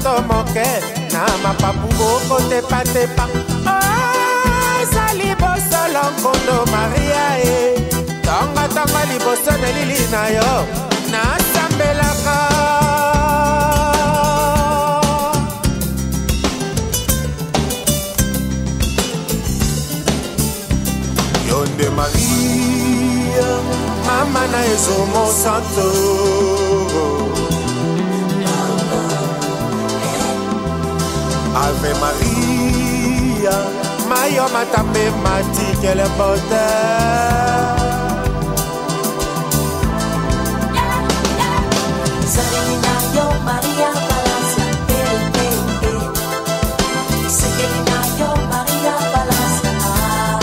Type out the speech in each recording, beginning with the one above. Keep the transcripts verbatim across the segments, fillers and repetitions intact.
nzoto moke na mapapu bokotepatepa ezali bosolo nkondo Maria e tongatonga liboso na lili na yo nasambelaka yo nde Maria mama na ezomo santo Ave Maria, Mayo Matambe Mati, quel bonheur. Salina yo Maria Palacia, eh eh eh. Seguina yo Maria Palacia, ah.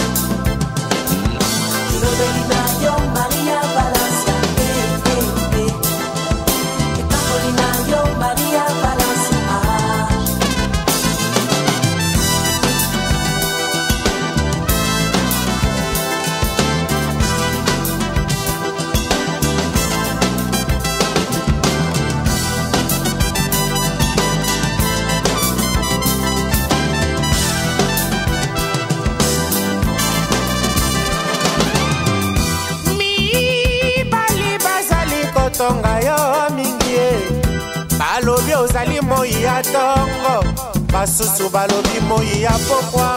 Lodelina yo Maria Palacia, eh eh eh. Carolina yo Maria Palacia, ah. Tonga yo mingi e balobi ozali moi ya tongo basusu balobi moi ya pokwa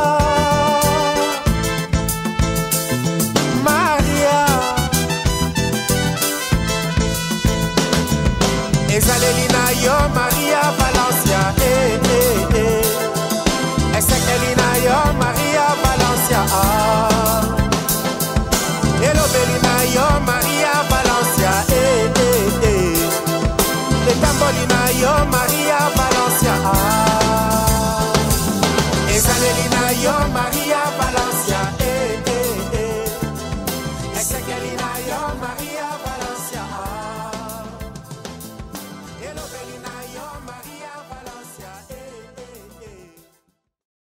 Maria ezaleli na yo Maria